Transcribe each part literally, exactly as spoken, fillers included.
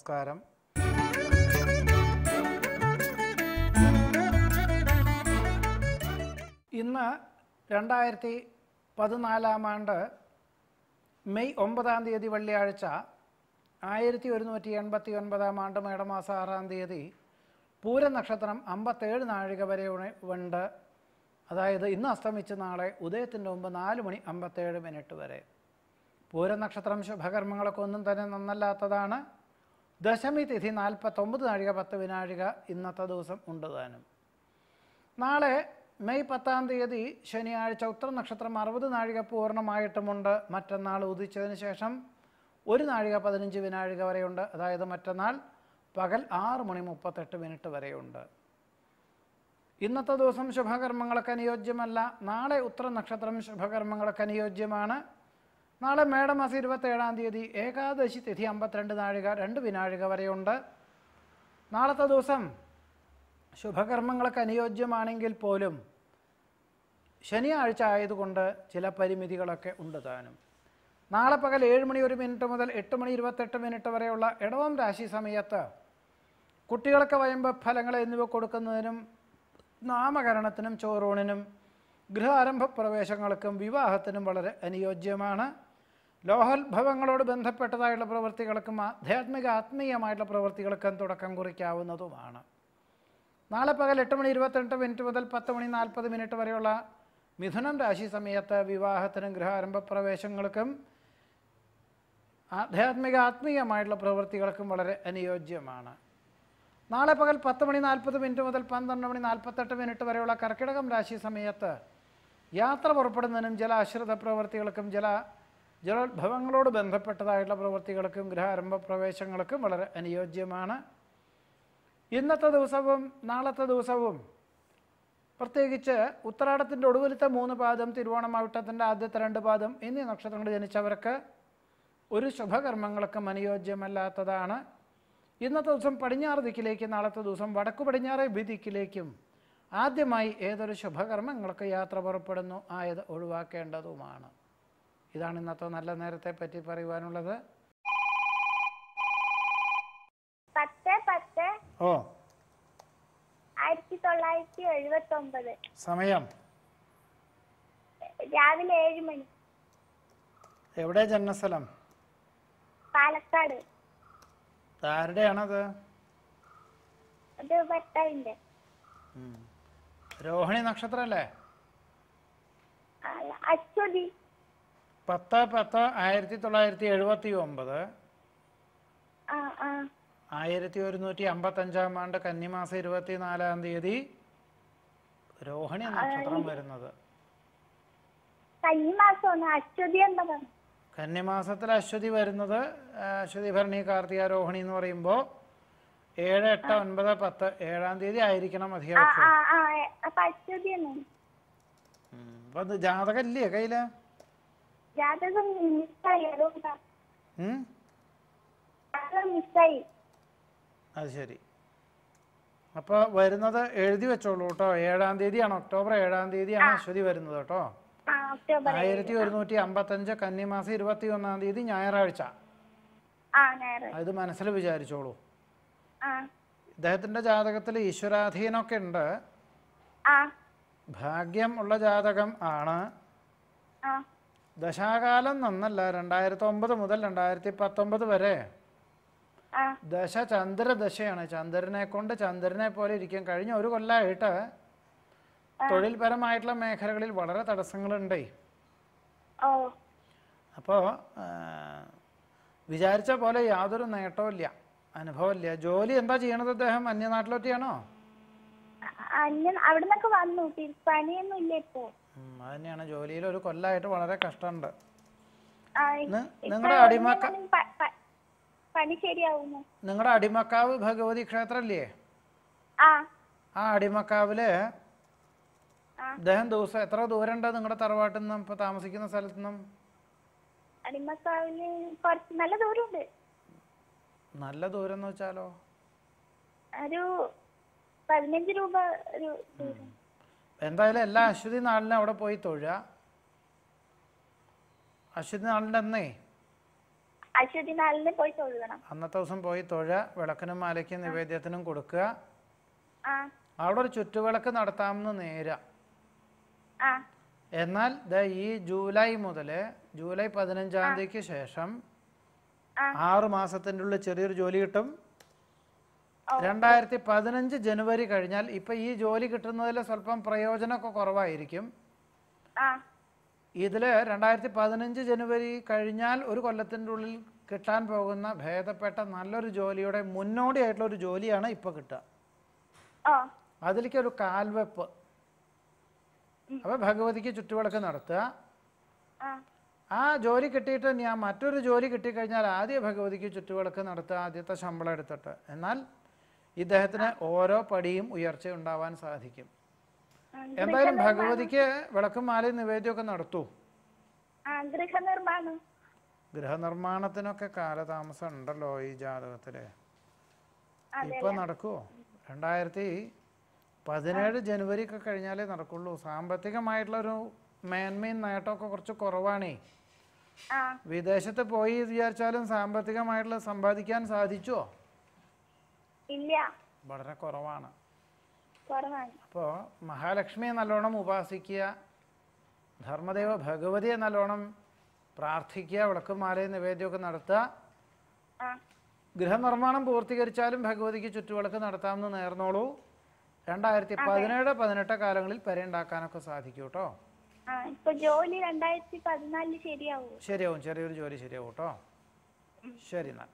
നമസ്കാരം. ഇന്ന് രണ്ടായിരത്തി പതിനാലാം ആണ്ട് മെയ് ഒമ്പതാം തീയതി വെള്ളിയാഴ്ച, ആയിരത്തി ഒരുന്നൂറ്റി എൺപത്തി ഒൻപതാം ആണ്ട് മേടമാസം ആറാം തീയതി പൂരനക്ഷത്രം അമ്പത്തേഴ് നാഴിക വരെ ഉണ്ട്. അതായത് ഇന്ന് അസ്തമിച്ച് നാളെ ഉദയത്തിൻ്റെ മുമ്പ് നാല് മണി അമ്പത്തേഴ് മിനിറ്റ് വരെ. പൂരനക്ഷത്രം ശുഭകർമ്മങ്ങളൊക്കെ ഒന്നും തന്നെ നന്നല്ലാത്തതാണ്. ദശമി തിഥി നാൽപ്പത്തൊമ്പത് നാഴിക പത്ത് വിനാഴിക ഇന്നത്തെ ദിവസം ഉണ്ട് താനും. നാളെ മെയ് പത്താം തീയതി ശനിയാഴ്ച ഉത്തരനക്ഷത്രം അറുപത് നാഴിക പൂർണ്ണമായിട്ടുമുണ്ട്. മറ്റന്നാൾ ഉദിച്ചതിന് ശേഷം ഒരു നാഴിക പതിനഞ്ച് വിനാഴിക വരെയുണ്ട്. അതായത് മറ്റന്നാൾ പകൽ ആറ് മണി മുപ്പത്തെട്ട് മിനിറ്റ് വരെയുണ്ട്. ഇന്നത്തെ ദിവസം ശുഭകർമ്മങ്ങൾക്ക് അനുയോജ്യമല്ല. നാളെ ഉത്തരനക്ഷത്രം ശുഭകർമ്മങ്ങൾക്ക് അനുയോജ്യമാണ്. നാളെ മേടമാസം ഇരുപത്തേഴാം തീയതി ഏകാദശി തിഥി അമ്പത്തിരണ്ട് നാഴിക രണ്ട് വിനാഴിക വരെയുണ്ട്. നാളത്തെ ദിവസം ശുഭകർമ്മങ്ങൾക്ക് അനുയോജ്യമാണെങ്കിൽ പോലും ശനിയാഴ്ച ആയതുകൊണ്ട് ചില പരിമിതികളൊക്കെ ഉണ്ട് താനും. നാളെ പകൽ ഏഴ് മണി ഒരു മിനിറ്റ് മുതൽ എട്ട് മണി ഇരുപത്തെട്ട് മിനിറ്റ് വരെയുള്ള ഇടവം രാശി സമയത്ത് കുട്ടികൾക്ക് വയമ്പ ഫലങ്ങൾ എന്നിവ കൊടുക്കുന്നതിനും നാമകരണത്തിനും ചോറൂണിനും ഗൃഹാരംഭ പ്രവേശങ്ങൾക്കും വിവാഹത്തിനും വളരെ അനുയോജ്യമാണ്. ലോഹോത്ഭവങ്ങളോട് ബന്ധപ്പെട്ടതായുള്ള പ്രവൃത്തികൾക്കും ആധ്യാത്മിക ആത്മീയമായിട്ടുള്ള പ്രവൃത്തികൾക്കും തുടക്കം കുറിക്കാവുന്നതുമാണ്. നാളെ പകൽ എട്ട് മണി ഇരുപത്തെട്ട് മിനിറ്റ് മുതൽ പത്ത് മണി നാൽപ്പത് മിനിറ്റ് വരെയുള്ള മിഥുനം രാശി സമയത്ത് വിവാഹത്തിനും ഗൃഹാരംഭ പ്രവേശങ്ങൾക്കും ആധ്യാത്മിക ആത്മീയമായിട്ടുള്ള പ്രവൃത്തികൾക്കും വളരെ അനുയോജ്യമാണ്. നാളെ പകൽ പത്ത് മണി നാൽപ്പത് മിനിറ്റ് മുതൽ പന്ത്രണ്ട് മണി നാൽപ്പത്തെട്ട് മിനിറ്റ് വരെയുള്ള കർക്കിടകം രാശി സമയത്ത് യാത്ര പുറപ്പെടുന്നതിനും ജലാശ്രിത പ്രവൃത്തികൾക്കും ജല ജലോത്ഭവങ്ങളോട് ബന്ധപ്പെട്ടതായിട്ടുള്ള പ്രവൃത്തികൾക്കും ഗൃഹാരംഭ പ്രവേശങ്ങൾക്കും വളരെ അനുയോജ്യമാണ്. ഇന്നത്തെ ദിവസവും നാളത്തെ ദിവസവും പ്രത്യേകിച്ച് ഉത്തരാടത്തിൻ്റെ ഒടുവിലത്തെ മൂന്ന് പാദം, തിരുവോണം അവിട്ടത്തിൻ്റെ ആദ്യത്തെ രണ്ട് പാദം എന്നീ നക്ഷത്രങ്ങൾ ജനിച്ചവർക്ക് ഒരു ശുഭകർമ്മങ്ങൾക്കും അനുയോജ്യമല്ലാത്തതാണ്. ഇന്നത്തെ ദിവസം പടിഞ്ഞാറ് ദിക്കിലേക്ക്, നാളത്തെ ദിവസം വടക്കു പടിഞ്ഞാറ് ദിക്കിലേക്കും ആദ്യമായി ഏതൊരു ശുഭകർമ്മങ്ങൾക്ക് യാത്ര പുറപ്പെടുന്നു ആയത് ഒഴിവാക്കേണ്ടതുമാണ്. ഇതാണ് ഇന്നത്തെ നല്ല നേരത്തെ പറ്റി പറയുവാനുള്ളത്. ഓ ആയിരത്തി തൊള്ളായിരത്തി എഴുപത്തി ഒമ്പത് സമയം രാവിലെ ഏഴ് മണി. എവിടെ ജന്മസ്ഥലം? പാലക്കാട്. ആരുടെയാണത്? അത് ഭർത്താവിന്റെ. രോഹിണി നക്ഷത്രല്ലേ? അശ്വതി. പത്ത് പത്ത് ആയിരത്തി തൊള്ളായിരത്തി എഴുപത്തി ഒമ്പത് ആയിരത്തി ഒരുന്നൂറ്റി അമ്പത്തി അഞ്ചാം ആണ്ട് കന്നിമാസം ഇരുപത്തിനാലാം തീയതി രോഹിണി നക്ഷത്രം വരുന്നത്. കന്നിമാസത്തിൽ അശ്വതി വരുന്നത്. അശ്വതി ഭരണി കാർത്തിക രോഹിണി എന്ന് പറയുമ്പോൾ ഏഴ് എട്ട് ഒൻപത് പത്ത് ഏഴാം തീയതി ആയിരിക്കണം അധികം. ജാതകം ഇല്ലേ കയ്യില്? അത് ശരി. അപ്പോൾ വരുന്നത് എഴുതി വെച്ചോളൂ കേട്ടോ. ഏഴാം തീയതിയാണ്, ഒക്ടോബർ ഏഴാം തീയതിയാണ് അശ്വതി വരുന്നത് കേട്ടോ. ആയിരത്തി ഒരുന്നൂറ്റി അമ്പത്തഞ്ച് കന്നിമാസം ഇരുപത്തി ഒന്നാം തീയതി ഞായറാഴ്ച. അത് മനസ്സിൽ വിചാരിച്ചോളൂ. ഇദ്ദേഹത്തിന്റെ ജാതകത്തിൽ ഈശ്വരാധീനമൊക്കെ ഉണ്ട്. ഭാഗ്യം ഉള്ള ജാതകം ആണ്. ദശാകാലം നന്നല്ല. രണ്ടായിരത്തി ഒമ്പത് മുതൽ രണ്ടായിരത്തി പത്തൊമ്പത് വരെ ദശ ചന്ദ്രദശയാണ്. ചന്ദ്രനെ കൊണ്ട് ചന്ദ്രനെ പോലെ ഇരിക്കും. കഴിഞ്ഞ ഒരു കൊല്ലമായിട്ട് തൊഴിൽപരമായിട്ടുള്ള മേഖലകളിൽ വളരെ തടസ്സങ്ങളുണ്ടേ. അപ്പോൾ വിചാരിച്ച പോലെ യാതൊരു നേട്ടവും ഇല്ല, അനുഭവമില്ല. ജോലി എന്താ ചെയ്യണത് അദ്ദേഹം? അന്യനാട്ടിലൊറ്റയാണോ? അതന്നെയാണ്. ജോലിയിൽ ഒരു കൊല്ലമായിട്ട് വളരെ കഷ്ടമുണ്ട്. നിങ്ങളുടെ അടിമക്ക നിങ്ങളുടെ അടിമക്കാവ് ഭഗവതി ക്ഷേത്രല്ലേ? ആ അടിമക്കാവില് അദ്ദേഹം ദിവസം എത്ര ദൂരം ഉണ്ട് നിങ്ങളുടെ തറവാട്ടിൽ നിന്നും ഇപ്പൊ താമസിക്കുന്ന സ്ഥലത്തു നിന്നും? നല്ല ദൂരം എന്ന് വെച്ചാലോ? എന്തായാലും എല്ലാ അശ്വതി നാളിനും അവിടെ പോയി തൊഴുക. അശ്വതി നാളിൻ്റെ അന്നേ അശ്വതി നാളിന് പോയി തൊഴുകണം. അന്നത്തെ ദിവസം പോയി തൊഴ, വിളക്കിനും മാലയ്ക്കും നിവേദ്യത്തിനും കൊടുക്കുക. ആ അവിടെ ഒരു ചുറ്റുവിളക്ക് നടത്താമെന്ന് നേര. ആ എന്നാൽ ദേ ഈ ജൂലൈ മുതൽ ജൂലൈ പതിനഞ്ചാം തീയതിക്ക് ശേഷം ആറ് മാസത്തിൻ്റെ ഉള്ളിൽ ചെറിയൊരു ജോലി കിട്ടും. രണ്ടായിരത്തി പതിനഞ്ച് ജനുവരി കഴിഞ്ഞാൽ ഇപ്പം ഈ ജോലി കിട്ടുന്നതിൽ സ്വല്പം പ്രയോജനമൊക്കെ കുറവായിരിക്കും. ഇതിൽ രണ്ടായിരത്തി പതിനഞ്ച് ജനുവരി കഴിഞ്ഞാൽ ഒരു കൊല്ലത്തിൻ്റെ ഉള്ളിൽ കിട്ടാൻ പോകുന്ന ഭേദപ്പെട്ട നല്ലൊരു ജോലിയുടെ മുന്നോടിയായിട്ടുള്ള ഒരു ജോലിയാണ് ഇപ്പോൾ കിട്ടുക. അതിലേക്കൊരു കാൽവെപ്പ്. അപ്പോൾ ഭഗവതിക്ക് ചുറ്റുവിളക്ക് നടത്തുക. ആ ജോലി കിട്ടിയിട്ട് ഞാൻ മറ്റൊരു ജോലി കിട്ടിക്കഴിഞ്ഞാൽ ആദ്യം ഭഗവതിക്ക് ചുറ്റുവിളക്ക് നടത്തുക, ആദ്യത്തെ ശമ്പളം എടുത്തിട്ട്. എന്നാൽ ഇദ്ദേഹത്തിന് ഓരോ പടിയും ഉയർച്ച ഉണ്ടാവാൻ സാധിക്കും. എന്തായാലും ഭഗവതിക്ക് വിളക്കും മാലയും നിവേദ്യമൊക്കെ നടത്തൂ. ഗൃഹനിർമ്മാണത്തിനൊക്കെ കാലതാമസം ഉണ്ടല്ലോ ഈ ജാതകത്തില്. ഇപ്പൊ നടക്കുവോ? രണ്ടായിരത്തി പതിനേഴ് ജനുവരി ഒക്കെ കഴിഞ്ഞാലേ നടക്കുള്ളൂ. സാമ്പത്തികമായിട്ടുള്ളൊരു മേന്മയും നേട്ടമൊക്കെ കുറച്ച് കുറവാണേ. വിദേശത്ത് പോയി വിചാരിച്ചാലും സാമ്പത്തികമായിട്ടുള്ള സമ്പാദിക്കാൻ സാധിച്ചോ? ഇല്ല, വളരെ കുറവാണ്. അപ്പോൾ മഹാലക്ഷ്മിയെ നല്ലോണം ഉപാസിക്കുക, ധർമ്മദേവ ഭഗവതിയെ നല്ലോണം പ്രാർത്ഥിക്കുക, വിളക്കും മാലയും നിവേദ്യമൊക്കെ നടത്തുക. ഗൃഹനിർമ്മാണം പൂർത്തീകരിച്ചാലും ഭഗവതിക്ക് ചുറ്റുവിളക്ക് നടത്താമെന്ന് നേർന്നോളൂ. രണ്ടായിരത്തി പതിനേഴ് പതിനെട്ട് കാലങ്ങളിൽ പെരയുണ്ടാക്കാനൊക്കെ സാധിക്കും കേട്ടോ. ശരിയാവും, ചെറിയൊരു ജോലി ശരിയാവും കേട്ടോ. ശരി എന്നാൽ.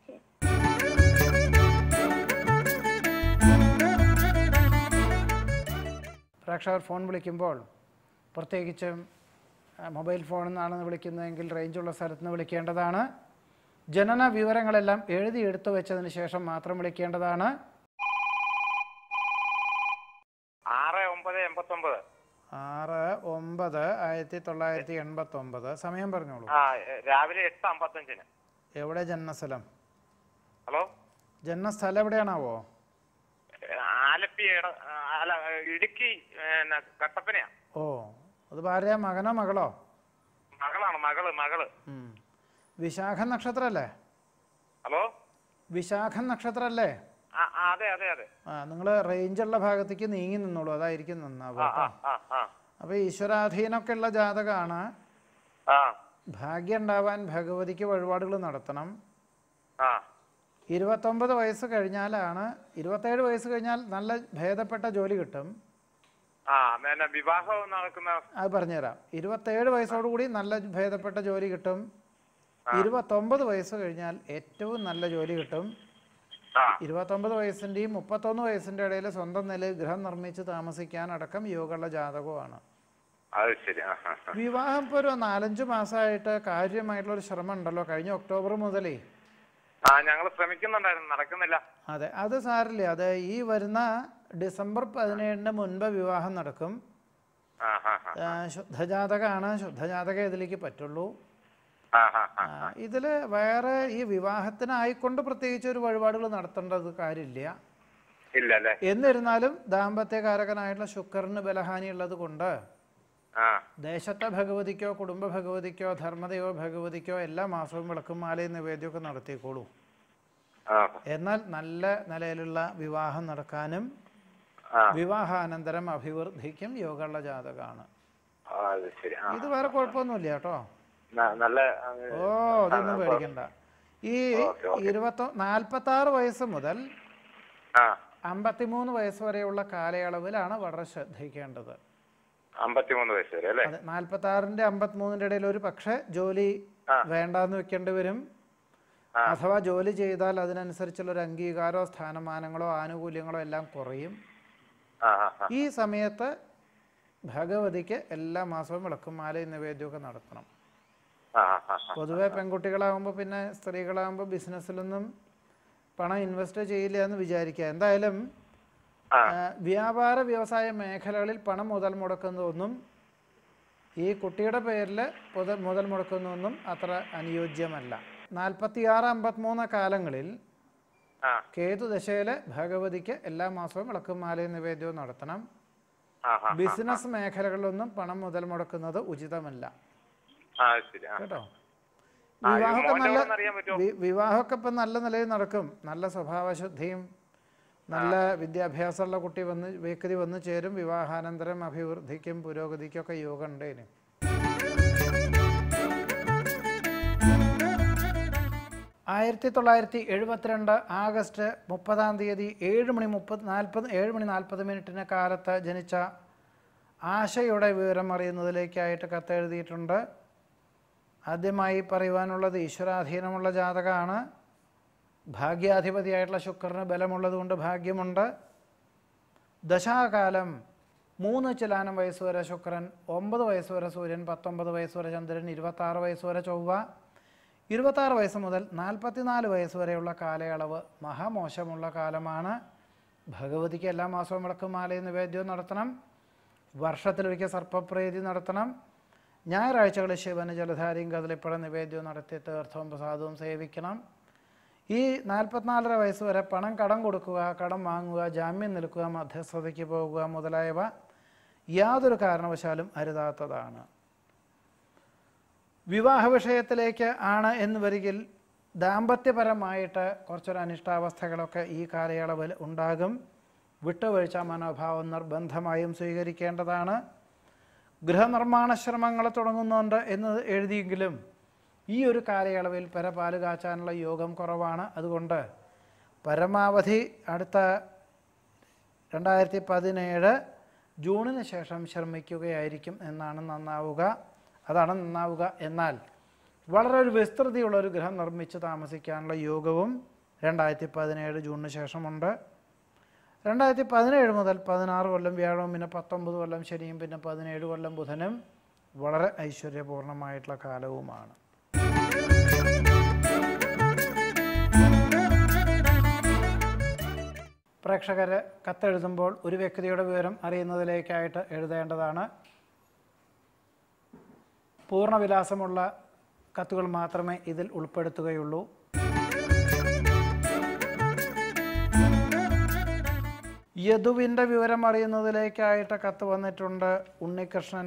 പ്രേക്ഷകർ ഫോൺ വിളിക്കുമ്പോൾ പ്രത്യേകിച്ചും മൊബൈൽ ഫോണിൽ നിന്നാണ് വിളിക്കുന്നതെങ്കിൽ റേഞ്ചുള്ള സ്ഥലത്ത് നിന്ന് വിളിക്കേണ്ടതാണ്. ജനന വിവരങ്ങളെല്ലാം എഴുതി എടുത്തു വെച്ചതിന് ശേഷം മാത്രം വിളിക്കേണ്ടതാണ്. ആറ് ഒമ്പത് എൺപത്തൊമ്പത് ആറ് ഒമ്പത് ആയിരത്തി തൊള്ളായിരത്തി എൺപത്തി ഒമ്പത്. സമയം പറഞ്ഞോളൂ. രാവിലെ എട്ട് അമ്പത്തഞ്ചിന്. എവിടെ ജന്മസ്ഥലം? ഹലോ, ജന്മസ്ഥലം എവിടെയാണാവോ? ആലപ്പിയുടെ ഇടുക്കി കട്ടപ്പനയാ. ഓ, അത് ഭാര്യ മകനോ മകളോ? മകളാണ്. മകള് മകള് വിശാഖ നക്ഷത്രം അല്ലേ? ഹലോ, വിശാഖ നക്ഷത്രം അല്ലേ? അതെ അതെ അതെ. ആ, നിങ്ങൾ റേഞ്ചുള്ള ഭാഗത്തേക്ക് നീങ്ങി നിന്നോളൂ, അതായിരിക്കും നന്നാവുക. അപ്പൊ ഈശ്വരാധീനമൊക്കെ ഉള്ള ജാതകമാണ്. ഭാഗ്യം ഉണ്ടാവാൻ ഭഗവതിക്ക് വഴിപാടുകൾ നടത്തണം. ഇരുപത്തൊമ്പത് വയസ്സ് കഴിഞ്ഞാലാണ്, ഇരുപത്തേഴ് വയസ്സ് കഴിഞ്ഞാൽ നല്ല ഭേദപ്പെട്ട ജോലി കിട്ടും. വിവാഹം നടക്കുന്ന അത് പറഞ്ഞുതരാം. ഇരുപത്തേഴ് വയസ്സോടുകൂടി നല്ല ഭേദപ്പെട്ട ജോലി കിട്ടും. ഇരുപത്തൊമ്പത് വയസ്സ് കഴിഞ്ഞാൽ ഏറ്റവും നല്ല ജോലി കിട്ടും. ഇരുപത്തൊമ്പത് വയസ്സിൻ്റെയും മുപ്പത്തൊന്ന് വയസ്സിൻ്റെ ഇടയിൽ സ്വന്തം നിലയിൽ ഗൃഹം നിർമ്മിച്ച് താമസിക്കാൻ അടക്കം യോഗമുള്ള ജാതകമാണ്. വിവാഹം ഇപ്പോൾ ഒരു നാലഞ്ച് മാസമായിട്ട് കാര്യമായിട്ടുള്ളൊരു ശ്രമം ഉണ്ടല്ലോ, കഴിഞ്ഞ ഒക്ടോബർ മുതലേ. ഞങ്ങൾ ശ്രമിക്കുന്നുണ്ടായിരുന്നു, നടക്കുന്നില്ല. അതെ, അത് സാരില്ല. അത് ഈ വരുന്ന ഡിസംബർ പതിനേഴിന് മുൻപ് വിവാഹം നടക്കും. ശുദ്ധജാതകമാണ്, ശുദ്ധജാതകം ഇതിലേക്ക് പറ്റുള്ളൂ. ഇതിൽ വേറെ ഈ വിവാഹത്തിനായിക്കൊണ്ട് പ്രത്യേകിച്ച് ഒരു വഴിപാടുകൾ നടത്തേണ്ടത് കാര്യമില്ല. എന്നിരുന്നാലും ദാമ്പത്യകാരകനായിട്ടുള്ള ശുക്രന് ബലഹാനി ഉള്ളത് കൊണ്ട് ദേശത്തെ ഭഗവതിക്കോ കുടുംബ ഭഗവതിക്കോ ധർമ്മദേവ ഭഗവതിക്കോ എല്ലാ മാസവും വിളക്കും മാലയും നിവേദ്യമൊക്കെ നടത്തിക്കോളൂ. എന്നാൽ നല്ല നിലയിലുള്ള വിവാഹം നടക്കാനും വിവാഹാനന്തരം അഭിവൃദ്ധിക്കും യോഗമുള്ള ജാതകമാണ്. ഇത് വേറെ കുഴപ്പമൊന്നുമില്ല കേട്ടോ. ഓ, അതൊന്നും പേടിക്കണ്ട. ഈ ഇരുപത്തി നാൽപ്പത്തി ആറ് വയസ്സ് മുതൽ അമ്പത്തിമൂന്ന് വയസ്സ് വരെയുള്ള കാലയളവിലാണ് വളരെ ശ്രദ്ധിക്കേണ്ടത്. നാൽപ്പത്തി ആറിന്റെ അമ്പത്തിമൂന്നിന്റെ ഇടയിൽ ഒരു പക്ഷെ ജോലി വേണ്ടാന്ന് വെക്കേണ്ടി വരും. അഥവാ ജോലി ചെയ്താൽ അതിനനുസരിച്ചുള്ള ഒരു അംഗീകാരമോ സ്ഥാനമാനങ്ങളോ ആനുകൂല്യങ്ങളോ എല്ലാം കുറയും. ഈ സമയത്ത് ഭഗവതിക്ക് എല്ലാ മാസവും വിളക്കും മാലയും നിവേദ്യമൊക്കെ നടത്തണം. പൊതുവെ പെൺകുട്ടികളാകുമ്പോൾ പിന്നെ സ്ത്രീകളാകുമ്പോൾ ബിസിനസ്സിലൊന്നും പണം ഇൻവെസ്റ്റ് ചെയ്യില്ല എന്ന് വിചാരിക്കുക. എന്തായാലും വ്യാപാര വ്യവസായ മേഖലകളിൽ പണം മുതൽ മുടക്കുന്നതൊന്നും ഈ കുട്ടിയുടെ പേരിൽ മുതൽ മുടക്കുന്നതൊന്നും അത്ര അനുയോജ്യമല്ല. നാൽപ്പത്തി ആറ് അമ്പത്തിമൂന്ന് കാലങ്ങളിൽ കേതുദശയിൽ ഭഗവതിക്ക് എല്ലാ മാസവും വിളക്കും മാലയും നിവേദ്യവും നടത്തണം. ബിസിനസ് മേഖലകളിലൊന്നും പണം മുതൽ മുടക്കുന്നത് ഉചിതമല്ല കേട്ടോ. ആ, ഇത് വിവാഹമൊക്കെ മോന്റെ നല്ല കൂടെ അറിയാൻ പറ്റുമോ? വി- വിവാഹമൊക്കെ ഇപ്പം നല്ല നിലയിൽ നടക്കും. നല്ല സ്വഭാവശുദ്ധിയും നല്ല വിദ്യാഭ്യാസമുള്ള കുട്ടി വന്ന് വ്യക്തി വന്ന് ചേരും. വിവാഹാനന്തരം അഭിവൃദ്ധിക്കും പുരോഗതിക്കും ഒക്കെ യോഗം ഉണ്ടേനും. ആയിരത്തി തൊള്ളായിരത്തി എഴുപത്തിരണ്ട് ആഗസ്റ്റ് മുപ്പതാം തീയതി ഏഴ് മണി മുപ്പത് നാൽപ്പത് ഏഴ് മണി നാൽപ്പത് മിനിറ്റിന് കാലത്ത് ജനിച്ച ആശയുടെ വിവരം അറിയുന്നതിലേക്കായിട്ട് കത്തെഴുതിയിട്ടുണ്ട്. ആദ്യമായി പറയുവാനുള്ളത് ഈശ്വരാധീനമുള്ള ജാതകമാണ്. ഭാഗ്യാധിപതിയായിട്ടുള്ള ശുക്രന് ബലമുള്ളതുകൊണ്ട് ഭാഗ്യമുണ്ട്. ദശാകാലം മൂന്ന് ചിലാനം വയസ്സ് വരെ ശുക്രൻ, ഒമ്പത് വയസ്സ് വരെ സൂര്യൻ, പത്തൊമ്പത് വയസ്സ് വരെ ചന്ദ്രൻ, ഇരുപത്താറ് വയസ്സ് വരെ ചൊവ്വ. ഇരുപത്താറ് വയസ്സ് മുതൽ നാൽപ്പത്തിനാല് വയസ്സ് വരെയുള്ള കാലയളവ് മഹാമോശമുള്ള കാലമാണ്. ഭഗവതിക്ക് എല്ലാ മാസവും വിളക്കും മാലയും നിവേദ്യവും നടത്തണം. വർഷത്തിലൊരിക്കൽ സർപ്പപ്രീതി നടത്തണം. ഞായറാഴ്ചകളിൽ ശിവന് ജലധാരയും കദളിപ്പഴം നിവേദ്യവും നടത്തി തീർത്ഥവും പ്രസാദവും സേവിക്കണം. ഈ നാൽപ്പത്തിനാലര വയസ്സ് വരെ പണം കടം കൊടുക്കുക, കടം വാങ്ങുക, ജാമ്യം നിൽക്കുക, മധ്യസ്ഥതയ്ക്ക് പോകുക മുതലായവ യാതൊരു കാരണവശാലും അരുതാത്തതാണ്. വിവാഹ വിഷയത്തിലേക്ക് ആണ് എന്ന് വരികിൽ ദാമ്പത്യപരമായിട്ട് കുറച്ചൊരു അനിഷ്ടാവസ്ഥകളൊക്കെ ഈ കാലയളവിൽ ഉണ്ടാകും. വിട്ടുവീഴ്ച മനോഭാവം നിർബന്ധമായും സ്വീകരിക്കേണ്ടതാണ്. ഗൃഹനിർമ്മാണ ശ്രമങ്ങൾ തുടങ്ങുന്നുണ്ട് എന്ന് എഴുതിയെങ്കിലും ഈ ഒരു കാലയളവിൽ പരപാല് കാച്ചാനുള്ള യോഗം കുറവാണ്. അതുകൊണ്ട് പരമാവധി അടുത്ത രണ്ടായിരത്തി പതിനേഴ് ജൂണിന് ശേഷം ശ്രമിക്കുകയായിരിക്കും എന്നാണ് നന്നാവുക. അതാണ് നന്നാവുക. എന്നാൽ വളരെ ഒരു വിസ്തൃതിയുള്ളൊരു ഗൃഹം നിർമ്മിച്ച് താമസിക്കാനുള്ള യോഗവും രണ്ടായിരത്തി പതിനേഴ് ജൂണിന് ശേഷമുണ്ട്. രണ്ടായിരത്തി പതിനേഴ് മുതൽ പതിനാറ് കൊല്ലം വ്യാഴവും, പിന്നെ പത്തൊമ്പത് കൊല്ലം ശനിയും, പിന്നെ പതിനേഴ് കൊല്ലം ബുധനും വളരെ ഐശ്വര്യപൂർണമായിട്ടുള്ള കാലവുമാണ്. പ്രേക്ഷകർ കത്തെഴുതുമ്പോൾ ഒരു വ്യക്തിയുടെ വിവരം അറിയുന്നതിലേക്കായിട്ട് എഴുതേണ്ടതാണ്. പൂർണ്ണവിലാസമുള്ള കത്തുകൾ മാത്രമേ ഇതിൽ ഉൾപ്പെടുത്തുകയുള്ളൂ. യദുവിൻ്റെ വിവരം അറിയുന്നതിലേക്കായിട്ട് കത്ത് വന്നിട്ടുണ്ട്. ഉണ്ണികൃഷ്ണൻ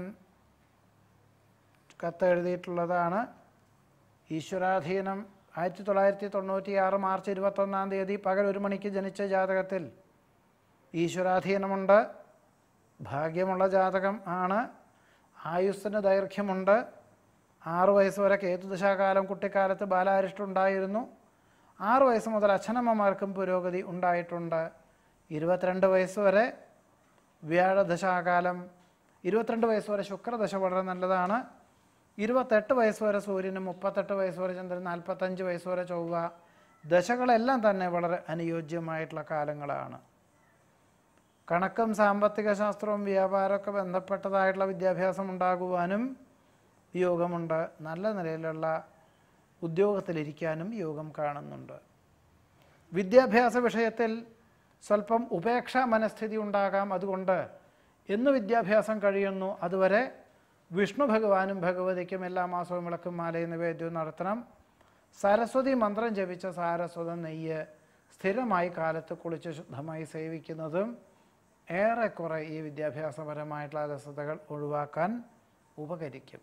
കത്ത് എഴുതിയിട്ടുള്ളതാണ്. ഈശ്വരാധീനം ആയിരത്തി തൊള്ളായിരത്തി തൊണ്ണൂറ്റി ആറ് മാർച്ച് ഇരുപത്തൊന്നാം തീയതി പകൽ ഒരു മണിക്ക് ജനിച്ച ജാതകത്തിൽ ഈശ്വരാധീനമുണ്ട്. ഭാഗ്യമുള്ള ജാതകം ആണ്. ആയുസ്സിന് ദൈർഘ്യമുണ്ട്. ആറു വയസ്സ് വരെ കേതുദശാകാലം കുട്ടിക്കാലത്ത് ബാലാരിഷ്ടമുണ്ടായിരുന്നു. ആറു വയസ്സ് മുതൽ അച്ഛനമ്മമാർക്കും പുരോഗതി ഉണ്ടായിട്ടുണ്ട്. ഇരുപത്തിരണ്ട് വയസ്സ് വരെ വ്യാഴദശാകാലം, ഇരുപത്തിരണ്ട് വയസ്സ് വരെ ശുക്രദശ വളരെ നല്ലതാണ്. ഇരുപത്തെട്ട് വയസ്സ് വരെ സൂര്യനും, മുപ്പത്തെട്ട് വയസ്സ് വരെ ചന്ദ്രൻ, നാൽപ്പത്തഞ്ച് വയസ്സ് വരെ ചൊവ്വ. ദശകളെല്ലാം തന്നെ വളരെ അനുയോജ്യമായിട്ടുള്ള കാലങ്ങളാണ്. കണക്കും സാമ്പത്തിക ശാസ്ത്രവും വ്യാപാരമൊക്കെ ബന്ധപ്പെട്ടതായിട്ടുള്ള വിദ്യാഭ്യാസം ഉണ്ടാകുവാനും യോഗമുണ്ട്. നല്ല നിലയിലുള്ള ഉദ്യോഗത്തിലിരിക്കാനും യോഗം കാണുന്നുണ്ട്. വിദ്യാഭ്യാസ വിഷയത്തിൽ സ്വല്പം ഉപേക്ഷാ മനസ്ഥിതി ഉണ്ടാകാം. അതുകൊണ്ട് എന്ന് വിദ്യാഭ്യാസം കഴിയുന്നു അതുവരെ വിഷ്ണു ഭഗവാനും ഭഗവതിക്കും എല്ലാ മാസവും വിളക്കും മാലയും നിവേദ്യവും നടത്തണം. സരസ്വതി മന്ത്രം ജപിച്ച സാരസ്വത നെയ്യ് സ്ഥിരമായി കാലത്ത് കുളിച്ച് ശുദ്ധമായി സേവിക്കുന്നതും ഏറെക്കുറെ ഈ വിദ്യാഭ്യാസപരമായിട്ടുള്ള അലസതകൾ ഒഴിവാക്കാൻ ഉപകരിക്കും.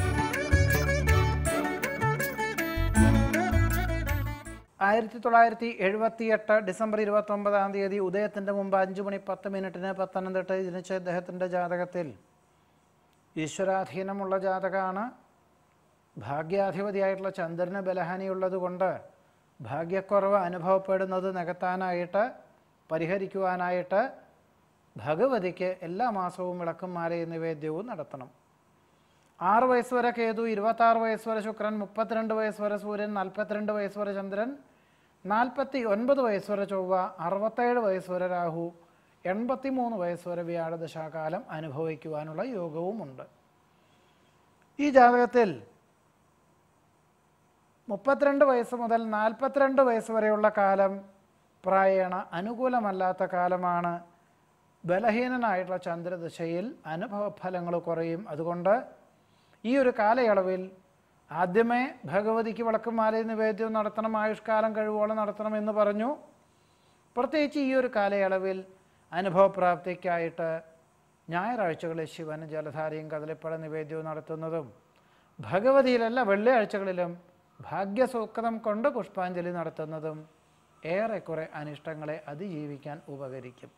ആയിരത്തി തൊള്ളായിരത്തി എഴുപത്തിയെട്ട് ഡിസംബർ ഇരുപത്തൊമ്പതാം തീയതി ഉദയത്തിൻ്റെ മുമ്പ് അഞ്ച് മണി പത്ത് മിനിറ്റിന് പത്തനംതിട്ട ജനിച്ച ഇദ്ദേഹത്തിൻ്റെ ജാതകത്തിൽ ഈശ്വരാധീനമുള്ള ജാതകമാണ്. ഭാഗ്യാധിപതിയായിട്ടുള്ള ചന്ദ്രന് ബലഹാനിയുള്ളത് കൊണ്ട് ഭാഗ്യക്കുറവ് അനുഭവപ്പെടുന്നത് നികത്താനായിട്ട്, പരിഹരിക്കുവാനായിട്ട് ഭഗവതിക്ക് എല്ലാ മാസവും വിളക്കും മാലയും നിവേദ്യവും നടത്തണം. ആറ് വയസ്സ് വരെ കേതു, ഇരുപത്താറ് വയസ്സ് വരെ ശുക്രൻ, മുപ്പത്തിരണ്ട് വയസ്സ് വരെ സൂര്യൻ, നാൽപ്പത്തിരണ്ട് വയസ്സ് വരെ ചന്ദ്രൻ, നാൽപ്പത്തി ഒൻപത് വയസ്സ് വരെ ചൊവ്വ, അറുപത്തേഴ് വയസ്സ് വരെ രാഹു, എൺപത്തി മൂന്ന് വയസ്സ് വരെ വ്യാഴദശാകാലം അനുഭവിക്കുവാനുള്ള യോഗവുമുണ്ട്. ഈ ജാതകത്തിൽ മുപ്പത്തിരണ്ട് വയസ്സ് മുതൽ നാൽപ്പത്തിരണ്ട് വയസ്സ് വരെയുള്ള കാലം പ്രായേണ അനുകൂലമല്ലാത്ത കാലമാണ്. ബലഹീനനായിട്ടുള്ള ചന്ദ്രദശയിൽ അനുഭവഫലങ്ങൾ കുറയും. അതുകൊണ്ട് ഈ ഒരു കാലയളവിൽ ആദ്യമേ ഭഗവതിക്ക് വിളക്കും മാലയും നിവേദ്യവും നടത്തണം, ആയുഷ്കാലം കഴിവോളം നടത്തണം എന്ന് പറഞ്ഞു. പ്രത്യേകിച്ച് ഈ ഒരു കാലയളവിൽ അനുഭവപ്രാപ്തിക്കായിട്ട് ഞായറാഴ്ചകളിൽ ശിവന് ജലധാരയും കദളിപ്പഴ നിവേദ്യവും നടത്തുന്നതും ഭഗവതിയിലല്ല വെള്ളിയാഴ്ചകളിലും ഭാഗ്യസൂക്തം കൊണ്ട് പുഷ്പാഞ്ജലി നടത്തുന്നതും ഏറെക്കുറെ അനിഷ്ടങ്ങളെ അതിജീവിക്കാൻ ഉപകരിക്കും.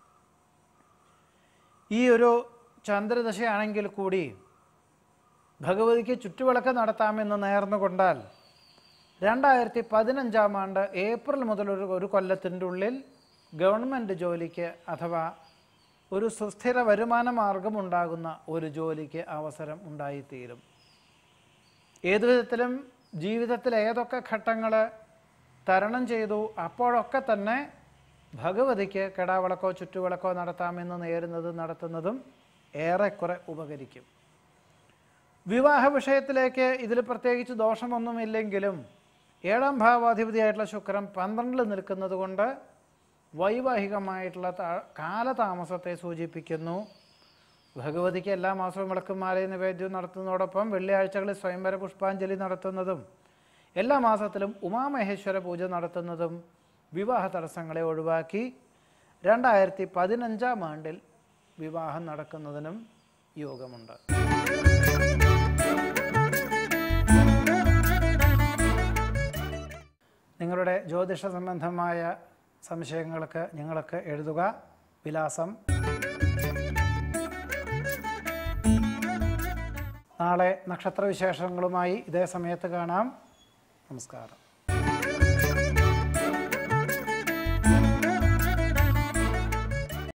ഈ ഒരു ചന്ദ്രദശയാണെങ്കിൽ കൂടി ഭഗവതിക്ക് ചുറ്റുവിളക്ക് നടത്താമെന്ന് നേർന്നുകൊണ്ടാൽ രണ്ടായിരത്തി പതിനഞ്ചാം ആണ്ട് ഏപ്രിൽ മുതൽ ഒരു ഒരു കൊല്ലത്തിൻ്റെ ഉള്ളിൽ ഗവൺമെൻറ് ജോലിക്ക് അഥവാ ഒരു സുസ്ഥിര വരുമാന മാർഗമുണ്ടാകുന്ന ഒരു ജോലിക്ക് അവസരം ഉണ്ടായിത്തീരും. ഏതു വിധത്തിലും ജീവിതത്തിൽ ഏതൊക്കെ ഘട്ടങ്ങൾ തരണം ചെയ്തു അപ്പോഴൊക്കെ തന്നെ ഭഗവതിക്ക് കിടാവിളക്കോ ചുറ്റുവിളക്കോ നടത്താമെന്ന് നേരുന്നതും നടത്തുന്നതും ഏറെക്കുറെ ഉപകരിക്കും. വിവാഹ വിഷയത്തിലേക്ക് ഇതിൽ പ്രത്യേകിച്ച് ദോഷമൊന്നുമില്ലെങ്കിലും ഏഴാം ഭാവാധിപതിയായിട്ടുള്ള ശുക്രൻ പന്ത്രണ്ടിൽ നിൽക്കുന്നത് കൊണ്ട് വൈവാഹികമായിട്ടുള്ള കാലതാമസത്തെ സൂചിപ്പിക്കുന്നു. ഭഗവതിക്ക് എല്ലാ മാസവും വിളക്കും മാലയും നിവേദ്യവും നടത്തുന്നതോടൊപ്പം വെള്ളിയാഴ്ചകളിൽ സ്വയംവര പുഷ്പാഞ്ജലി നടത്തുന്നതും എല്ലാ മാസത്തിലും ഉമാമഹേശ്വര പൂജ നടത്തുന്നതും വിവാഹ തടസ്സങ്ങളെ ഒഴിവാക്കി രണ്ടായിരത്തി പതിനഞ്ചാം ആണ്ടിൽ വിവാഹം നടക്കുന്നതിനും യോഗമുണ്ട്. നിങ്ങളുടെ ജ്യോതിഷ സംബന്ധമായ സംശയങ്ങൾക്ക് ഞങ്ങൾക്ക് എഴുതുക. വിലാസം: നാളെ നക്ഷത്രവിശേഷങ്ങളുമായി ഇതേ സമയത്ത് കാണാം. നമസ്കാരം.